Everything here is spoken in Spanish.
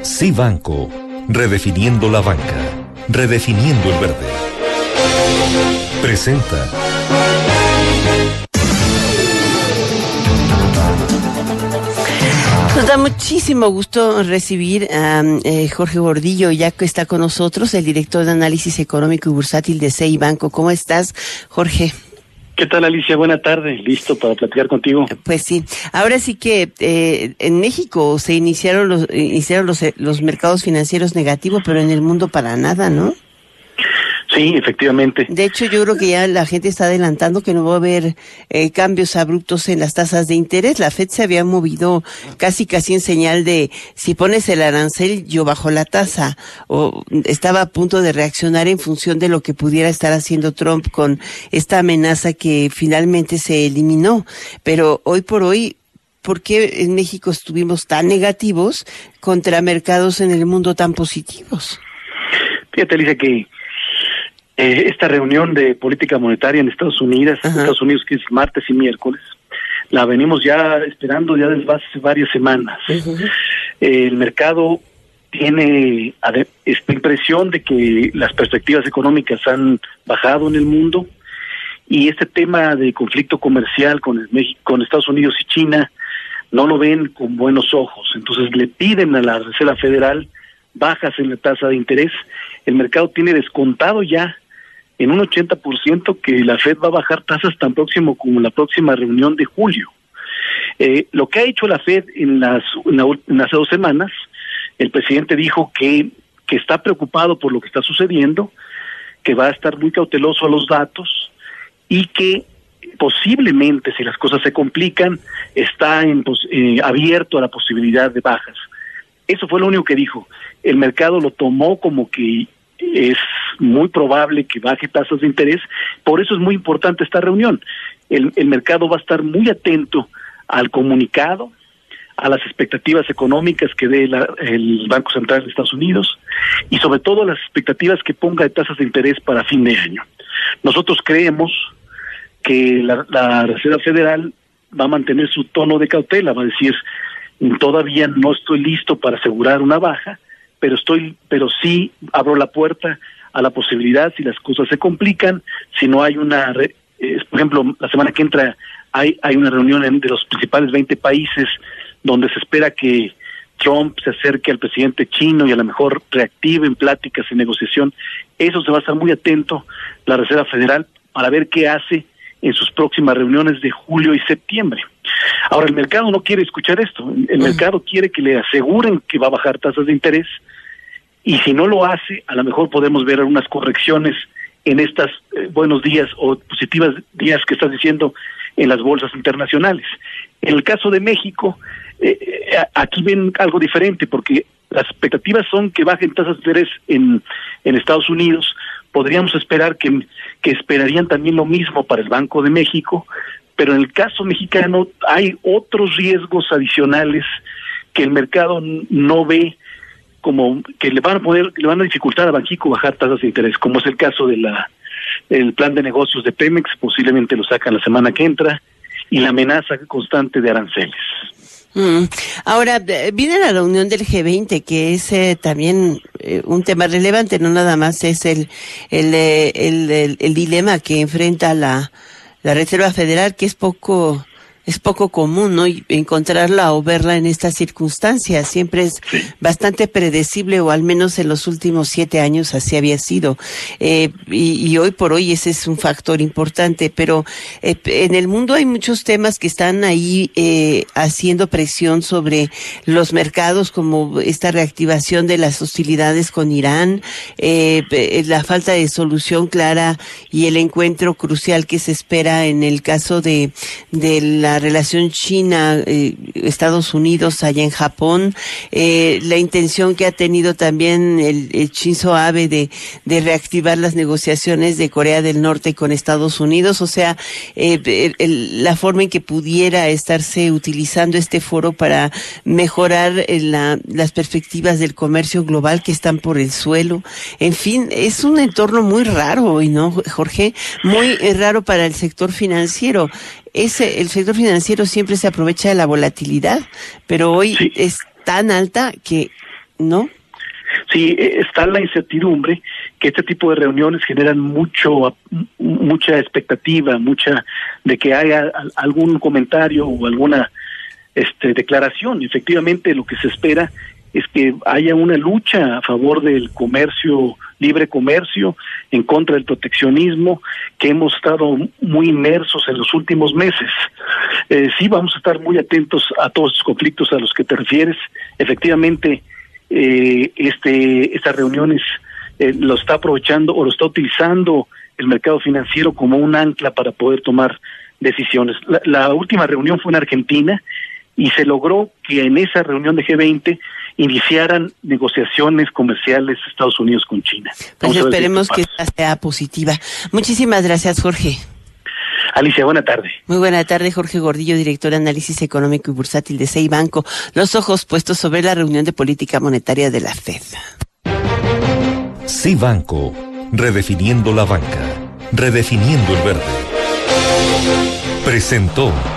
Sí Banco, redefiniendo la banca, redefiniendo el verde. Presenta. Nos da muchísimo gusto recibir a Jorge Gordillo, ya que está con nosotros, el director de análisis económico y bursátil de Sí Banco. ¿Cómo estás, Jorge? ¿Qué tal, Alicia? Buena tarde. Listo para platicar contigo. Pues sí. Ahora sí que en México se iniciaron los mercados financieros negativos, pero en el mundo para nada, ¿no? Sí, efectivamente. De hecho, yo creo que ya la gente está adelantando que no va a haber cambios abruptos en las tasas de interés. La Fed se había movido casi en señal de si pones el arancel, yo bajo la tasa. O estaba a punto de reaccionar en función de lo que pudiera estar haciendo Trump con esta amenaza que finalmente se eliminó. Pero hoy por hoy, ¿por qué en México estuvimos tan negativos contra mercados en el mundo tan positivos? Fíjate, Alicia, que esta reunión de política monetaria en Estados Unidos, que es martes y miércoles, la venimos ya esperando ya desde hace varias semanas. El mercado tiene esta impresión de que las perspectivas económicas han bajado en el mundo y este tema de conflicto comercial con Estados Unidos y China no lo ven con buenos ojos. Entonces le piden a la Reserva Federal bajas en la tasa de interés. El mercado tiene descontado ya en un 80% que la Fed va a bajar tasas tan próximo como la próxima reunión de julio. Lo que ha hecho la Fed en hace 2 semanas, el presidente dijo que está preocupado por lo que está sucediendo, que va a estar muy cauteloso a los datos y que posiblemente, si las cosas se complican, está abierto a la posibilidad de bajas. Eso fue lo único que dijo. El mercado lo tomó como que es muy probable que baje tasas de interés, por eso es muy importante esta reunión. El mercado va a estar muy atento al comunicado, a las expectativas económicas que dé el Banco Central de Estados Unidos y sobre todo a las expectativas que ponga de tasas de interés para fin de año. Nosotros creemos que la Reserva Federal va a mantener su tono de cautela, va a decir, todavía no estoy listo para asegurar una baja, pero sí abro la puerta a la posibilidad, si las cosas se complican, si no hay por ejemplo, la semana que entra hay una reunión de los principales 20 países donde se espera que Trump se acerque al presidente chino y a lo mejor reactive en pláticas y negociación. Eso se va a estar muy atento la Reserva Federal para ver qué hace en sus próximas reuniones de julio y septiembre. Ahora, el mercado no quiere escuchar esto. El mercado quiere que le aseguren que va a bajar tasas de interés y si no lo hace, a lo mejor podemos ver algunas correcciones en estas buenos días o positivas días que estás diciendo en las bolsas internacionales. En el caso de México, aquí ven algo diferente porque las expectativas son que bajen tasas de interés en Estados Unidos. Podríamos esperar que esperarían también lo mismo para el Banco de México, pero en el caso mexicano hay otros riesgos adicionales que el mercado no ve como que le van a dificultar a Banxico bajar tasas de interés, como es el caso de el plan de negocios de Pemex, posiblemente lo sacan la semana que entra, y la amenaza constante de aranceles. Ahora, viene la reunión del G20, que es también un tema relevante, no nada más es el dilema que enfrenta la Reserva Federal, que es poco común, ¿no? Y encontrarla o verla en estas circunstancias siempre es bastante predecible, o al menos en los últimos 7 años así había sido. Y hoy por hoy ese es un factor importante, pero en el mundo hay muchos temas que están ahí haciendo presión sobre los mercados, como esta reactivación de las hostilidades con Irán, la falta de solución clara y el encuentro crucial que se espera en el caso de la relación China-Estados Unidos allá en Japón, la intención que ha tenido también el Shinzo Abe de reactivar las negociaciones de Corea del Norte con Estados Unidos, o sea, la forma en que pudiera estarse utilizando este foro para mejorar las perspectivas del comercio global que están por el suelo. En fin, es un entorno muy raro hoy, ¿no, Jorge? Muy raro para el sector financiero. El sector financiero siempre se aprovecha de la volatilidad, pero hoy es tan alta que ¿no? Sí, está la incertidumbre que este tipo de reuniones generan mucha expectativa, de que haya algún comentario o alguna declaración. Efectivamente, lo que se espera es que haya una lucha a favor del libre comercio, en contra del proteccionismo, que hemos estado muy inmersos en los últimos meses. Sí, vamos a estar muy atentos a todos los conflictos a los que te refieres. Efectivamente, estas reuniones lo está aprovechando o lo está utilizando el mercado financiero como un ancla para poder tomar decisiones. La última reunión fue en Argentina y se logró que en esa reunión de G20 iniciaran negociaciones comerciales Estados Unidos con China. Pues esperemos que sea positiva. Muchísimas gracias, Jorge. Alicia, buena tarde. Muy buena tarde, Jorge Gordillo, director de Análisis Económico y Bursátil de CIBanco. Los ojos puestos sobre la reunión de política monetaria de la FED. CIBanco, redefiniendo la banca, redefiniendo el verde. Presentó